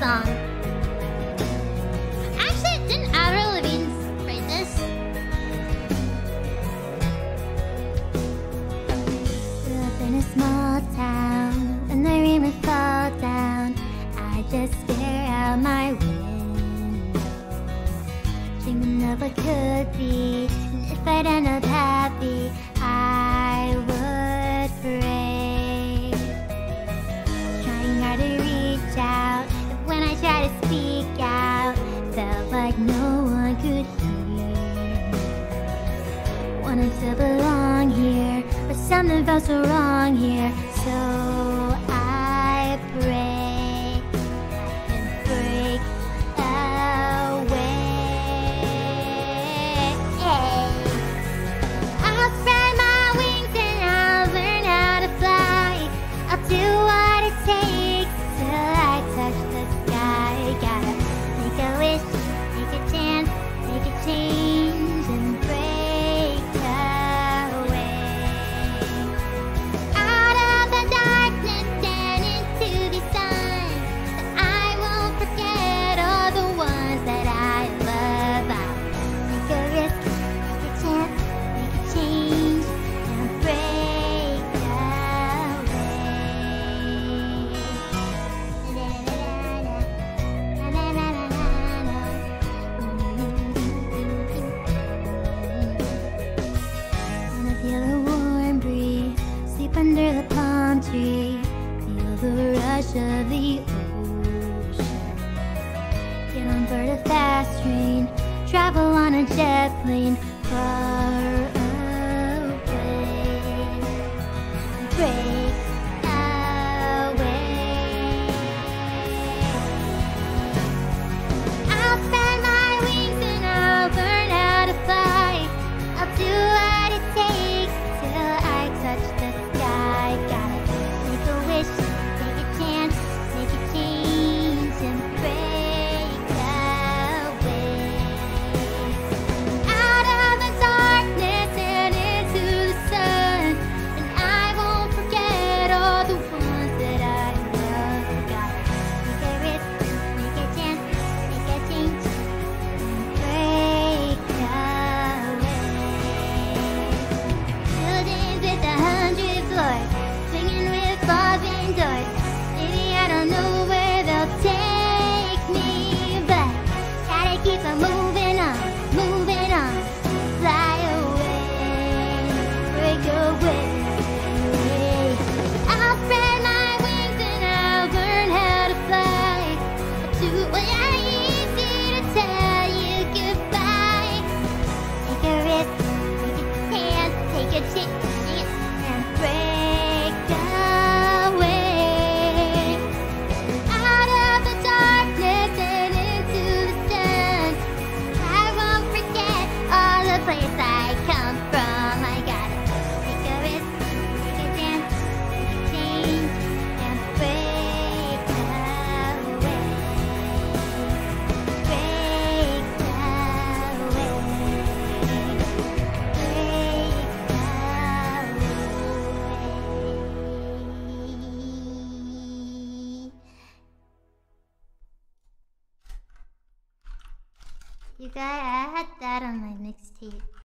song. Actually, it didn't Avril Lavigne write this? Grew up in a small town, and the rain would fall down. I just stare out my window, dreaming of what could be. And if I'd end up happy, I would pray, trying hard to reach out. But when I try to speak out, felt like no one could hear me. Wanted to belong here, but something felt so wrong here. So I pray and break away. I'll spread my wings and I'll learn how to fly. I'll do what it takes till I touch the sky. Gotta make a wish, take a chance, take a change and break away. Out of the darkness and into the sun, I won't forget all the ones that I love. I'll take a risk, take a chance, make a change and break Wanna feel the warm breeze, sleep under the palm tree, feel the rush of the ocean. Get on board a fast train, travel on a jet plane far away. Break away. I'll spread my wings and I'll learn how to fly. I'll do what it takes till I touch the sky. Gotta make a wish, take a chance, make a change and break away. Out of the darkness and into the sun, and I won't forget all the ones that I love. Gotta take a risk, make a chance, make a change and break away. Buildings with 100 floors, swinging with revolving doors. Maybe I don't know where they'll take me, but gotta keep on moving on, fly away, break away. I'll spread my wings and I'll learn how to fly. I'll do what I easy to tell you goodbye. Take a risk, take a chance, take a chance and break away. Out of the darkness and into the sun, I won't forget all the place I come from. I gotta take a risk, take a chance, take a change and break away. Break away. You got, I had that on my mixtape.